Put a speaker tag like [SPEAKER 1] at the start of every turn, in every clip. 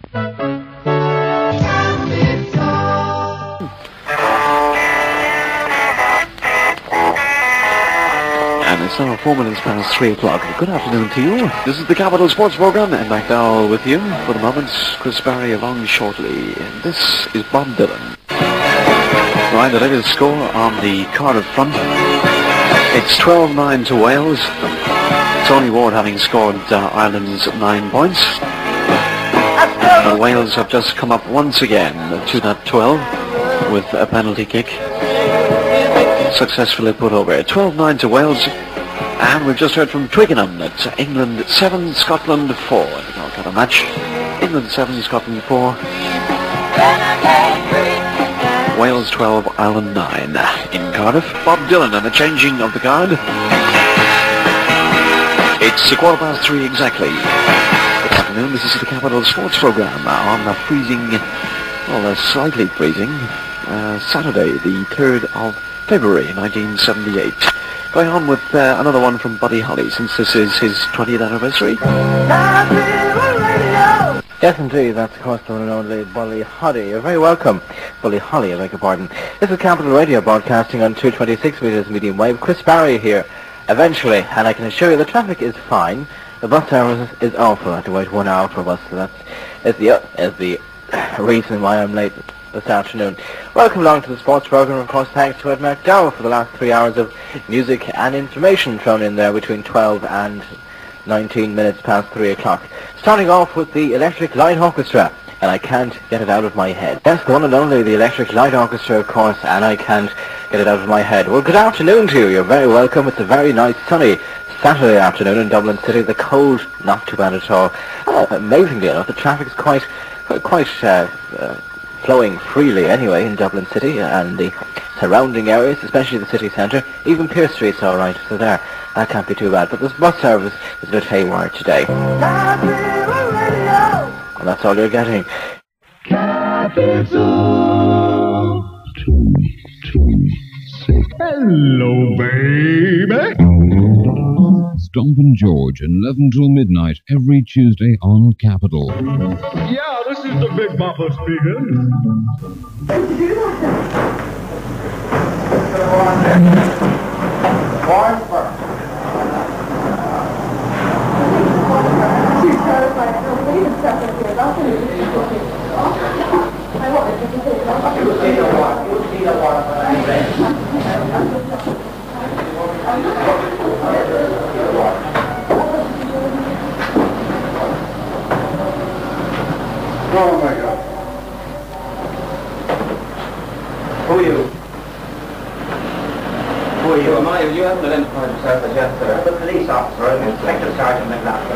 [SPEAKER 1] And it's now 4 minutes past 3 o'clock. Good afternoon to you. This is the Capital Sports Programme, and back now with you for the moment, Chris Barry along shortly. And this is Bob Dylan. Right, the latest score on the Cardiff front. It's 12-9 to Wales. Tony Ward having scored Ireland's 9 points. Wales have just come up once again to that 12 with a penalty kick. Successfully put over. 12-9 to Wales. And we've just heard from Twickenham that England 7, Scotland 4. I'll cut a match. England 7, Scotland 4. Wales 12, Ireland 9 in Cardiff. Bob Dylan and the changing of the guard. It's 3:15 exactly. Good afternoon, this is the Capital Sports Programme on a freezing, well, slightly freezing, Saturday, the 3rd of February 1978. Going on with another one from Buddy Holly, since this is his 20th anniversary.
[SPEAKER 2] Yes, indeed, that's of course the one and only Bully Holly. You're very welcome. Bully Holly, I beg your pardon. This is Capital Radio broadcasting on 226 meters medium wave. Chris Barry here, eventually, and I can assure you the traffic is fine. The bus service is awful. I have to wait 1 hour for a bus, so that's the reason why I'm late this afternoon. Welcome along to the sports program. Of course, thanks to Ed McDowell for the last 3 hours of music and information thrown in there between 12 and 19 minutes past 3 o'clock. Starting off with the Electric Light Orchestra, and I can't get it out of my head. Yes, the one and only the Electric Light Orchestra, of course, and I can't get it out of my head. Well, good afternoon to you. You're very welcome. It's a very nice sunny Saturday afternoon in Dublin City. The cold, not too bad at all. Amazingly enough, the traffic's quite flowing freely anyway in Dublin City and the surrounding areas, especially the city centre. Even Pearse Street's all right, so there, that can't be too bad. But this bus service is a bit haywire today. And that's all you're getting.
[SPEAKER 3] Capital 226. Hello, baby.
[SPEAKER 4] Stomp and George, 11 till midnight, every Tuesday on Capital.
[SPEAKER 3] Yeah, this is the Big Bopper speaking.
[SPEAKER 5] Oh my God. Who are you? Who are you? You haven't identified yourself as yet, sir. The police officer, I'm Inspector Sergeant McLaughlin.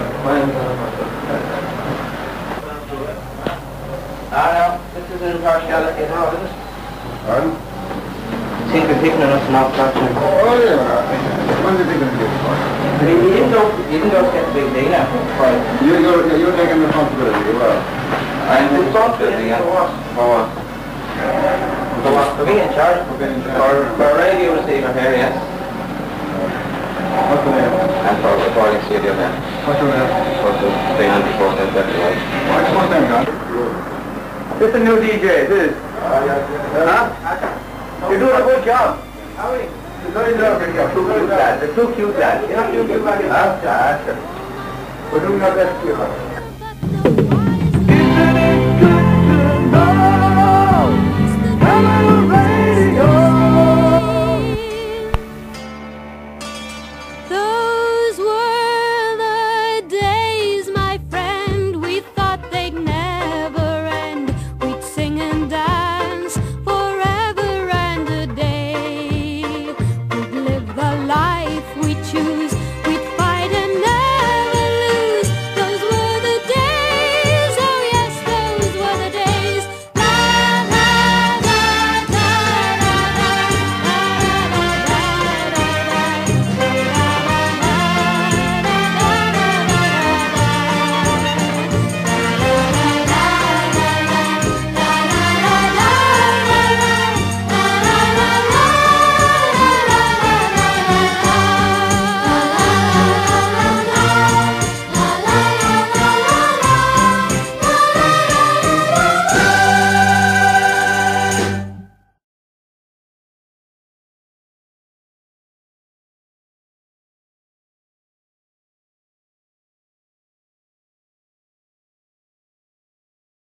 [SPEAKER 5] This is an impartiality at all, isn't it?
[SPEAKER 3] Pardon?
[SPEAKER 5] Seems to be picking on us and not touching.
[SPEAKER 3] Oh, yeah. When did you get it?
[SPEAKER 5] You didn't go to get the big deal now.
[SPEAKER 3] You're taking responsibility, you are.
[SPEAKER 5] I'm responsibility, for what?
[SPEAKER 3] For what?
[SPEAKER 5] For what? For being in charge.
[SPEAKER 3] For being in charge.
[SPEAKER 5] For a radio receiver here, yes.
[SPEAKER 3] What's the name?
[SPEAKER 5] And for a recording studio there.
[SPEAKER 3] What's your name?
[SPEAKER 5] For the 300% everywhere.
[SPEAKER 3] What's your name, John?
[SPEAKER 5] This is a new DJ, this is. Huh? You're doing a good job. You're very lovely. You're two cute lads. You're not too cute lads. We're doing our best here.